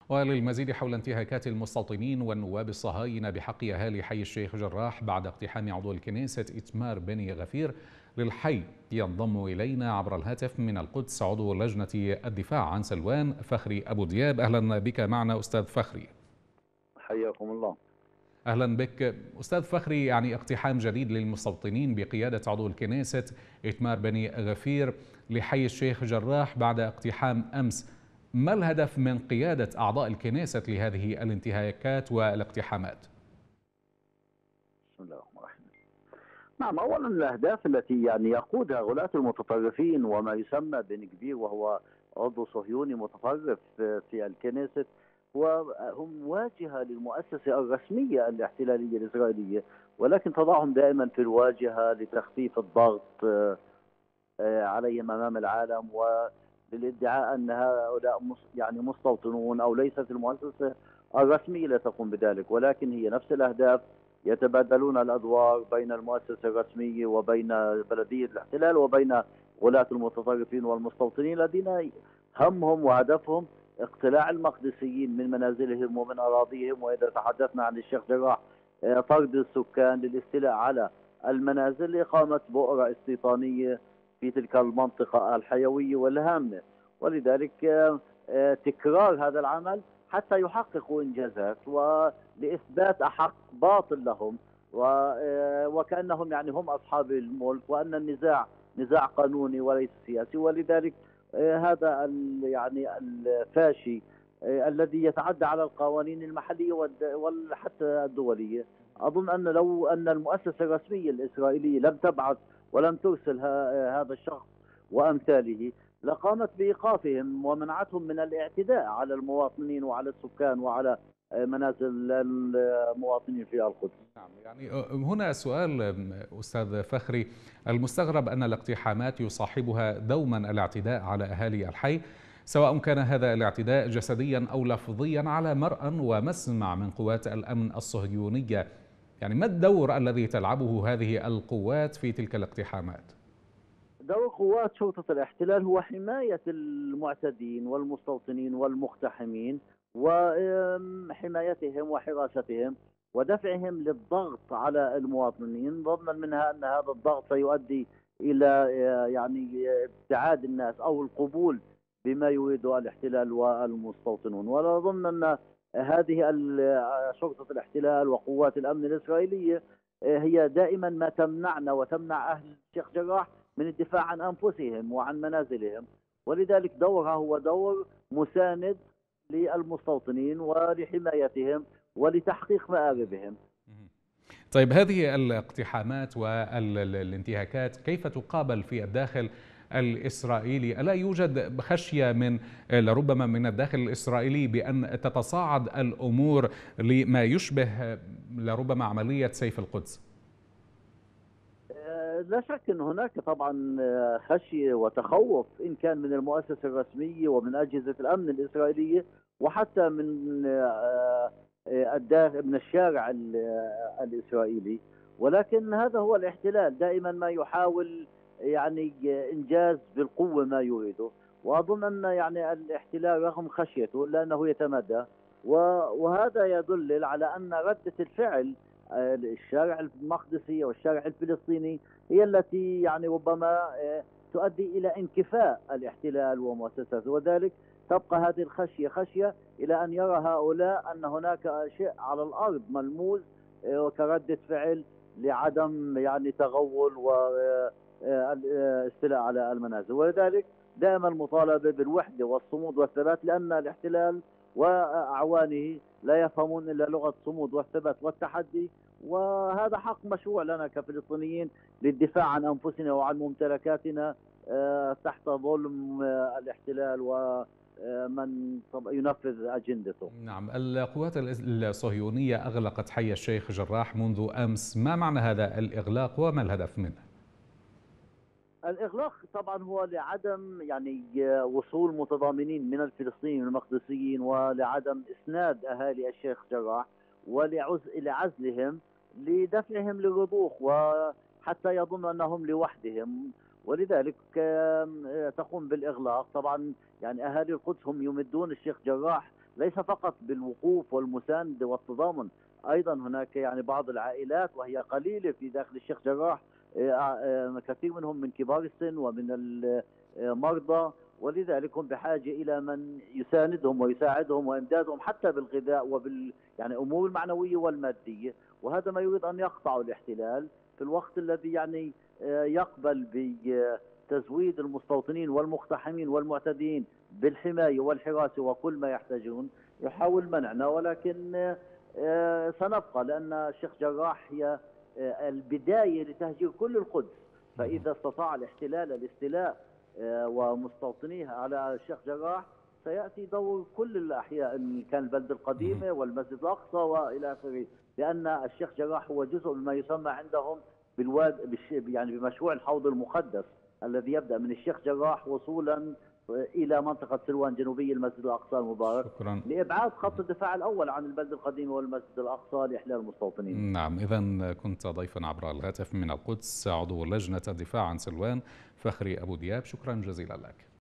وللمزيد حول انتهاكات المستوطنين والنواب الصهاينة بحق أهالي حي الشيخ جراح بعد اقتحام عضو الكنيسة إتمار بني غفير للحي، ينضم إلينا عبر الهاتف من القدس عضو لجنة الدفاع عن سلوان فخري أبو دياب. أهلا بك معنا أستاذ فخري. حياكم الله. أهلا بك أستاذ فخري. يعني اقتحام جديد للمستوطنين بقيادة عضو الكنيسة إتمار بني غفير لحي الشيخ جراح بعد اقتحام أمس، ما الهدف من قيادة أعضاء الكنيسة لهذه الانتهاكات والاقتحامات؟ بسم الله الرحمن الرحيم. نعم، اولا الاهداف التي يقودها غلاة المتطرفين وما يسمى بن كبير وهو عضو صهيوني متطرف في الكنيست هم واجهه للمؤسسه الرسميه الاحتلاليه الاسرائيليه، ولكن تضعهم دائما في الواجهه لتخفيف الضغط عليهم امام العالم، وللادعاء ان هؤلاء مستوطنون او ليست المؤسسه الرسميه لا تقوم بذلك، ولكن هي نفس الاهداف. يتبادلون الادوار بين المؤسسه الرسميه وبين بلديه الاحتلال وبين غلاة المتطرفين والمستوطنين الذين همهم وهدفهم اقتلاع المقدسيين من منازلهم ومن اراضيهم. واذا تحدثنا عن الشيخ جراح، طرد السكان للاستيلاء على المنازل لإقامة بؤرة استيطانية في تلك المنطقة الحيوية والهامة. ولذلك تكرار هذا العمل حتى يحققوا إنجازات ولإثبات أحق باطل لهم، وكأنهم هم أصحاب الملك، وأن النزاع نزاع قانوني وليس سياسي. ولذلك هذا الفاشي الذي يتعدى على القوانين المحلية وحتى الدولية. أظن أن لو أن المؤسسة الرسمية الإسرائيلية لم تبعث ولم ترسل هذا الشخص وأمثاله لقامت بإيقافهم ومنعتهم من الاعتداء على المواطنين وعلى السكان وعلى منازل المواطنين في القدس. نعم، هنا سؤال أستاذ فخري، المستغرب أن الاقتحامات يصاحبها دوما الاعتداء على أهالي الحي، سواء كان هذا الاعتداء جسديا أو لفظيا على مرأى ومسمع من قوات الأمن الصهيونية. يعني ما الدور الذي تلعبه هذه القوات في تلك الاقتحامات؟ دور قوات شرطة الاحتلال هو حماية المعتدين والمستوطنين والمقتحمين، وحمايتهم وحراستهم ودفعهم للضغط على المواطنين، ضمنا منها أن هذا الضغط سيؤدي إلى ابتعاد الناس أو القبول بما يريده الاحتلال والمستوطنون. ولا أظن أن هذه شرطة الاحتلال وقوات الأمن الإسرائيلية هي دائما ما تمنعنا وتمنع أهل الشيخ جراح من الدفاع عن أنفسهم وعن منازلهم. ولذلك دورها هو دور مساند للمستوطنين ولحمايتهم ولتحقيق مآربهم. طيب، هذه الاقتحامات والانتهاكات كيف تقابل في الداخل الإسرائيلي؟ ألا يوجد خشية من لربما من الداخل الإسرائيلي بأن تتصاعد الأمور لما يشبه لربما عملية سيف القدس؟ لا شك أن هناك طبعا خشية وتخوف، إن كان من المؤسسة الرسمية ومن أجهزة الأمن الإسرائيلية وحتى من الشارع الإسرائيلي. ولكن هذا هو الاحتلال، دائما ما يحاول إنجاز بالقوة ما يريده. وأظن أن الاحتلال رغم خشيته لأنه يتمدى، وهذا يدل على أن ردة الفعل الشارع المقدسي والشارع الفلسطيني هي التي ربما تؤدي إلى انكفاء الاحتلال ومؤسساته. وذلك تبقى هذه الخشية خشية إلى أن يرى هؤلاء أن هناك شيء على الأرض ملموس كردة فعل لعدم تغول واستيلاء على المنازل. ولذلك دائما المطالبة بالوحدة والصمود والثبات، لأن الاحتلال وأعوانه لا يفهمون إلا لغة الصمود والثبات والتحدي، وهذا حق مشروع لنا كفلسطينيين للدفاع عن أنفسنا وعن ممتلكاتنا تحت ظلم الاحتلال ومن ينفذ أجندته. نعم، القوات الصهيونية أغلقت حي الشيخ جراح منذ أمس، ما معنى هذا الإغلاق وما الهدف منه؟ الإغلاق طبعا هو لعدم وصول متضامنين من الفلسطينيين المقدسيين، ولعدم إسناد أهالي الشيخ جراح، ولعزلهم لدفعهم للرضوخ وحتى يظنوا أنهم لوحدهم. ولذلك تقوم بالإغلاق. طبعا أهالي القدس هم يمدون الشيخ جراح ليس فقط بالوقوف والمساندة والتضامن، أيضا هناك يعني بعض العائلات وهي قليلة في داخل الشيخ جراح، كثير منهم من كبار السن ومن المرضى، ولذلك هم بحاجة إلى من يساندهم ويساعدهم وإمدادهم حتى بالغذاء يعني أمور المعنوية والمادية. وهذا ما يريد أن يقطع الاحتلال في الوقت الذي يعني يقبل بتزويد المستوطنين والمقتحمين والمعتدين بالحماية والحراسة وكل ما يحتاجون. يحاول منعنا، ولكن سنبقى، لأن الشيخ جراح هي البداية لتهجير كل القدس. فإذا استطاع الاستيلاء ومستوطنيها على الشيخ جراح، سيأتي دور كل الأحياء، إن كان البلدة القديمة والمسجد الأقصى وإلى آخره، لأن الشيخ جراح هو جزء مما يسمى عندهم يعني بمشروع الحوض المقدس، الذي يبدأ من الشيخ جراح وصولا إلى منطقة سلوان جنوبي المسجد الأقصى المبارك، شكرا. لإبعاد خط الدفاع الأول عن البلدة القديمة والمسجد الأقصى لإحلال المستوطنين. نعم، إذن كنت ضيفا عبر الهاتف من القدس عضو لجنة الدفاع عن سلوان فخري أبو دياب، شكرا جزيلا لك.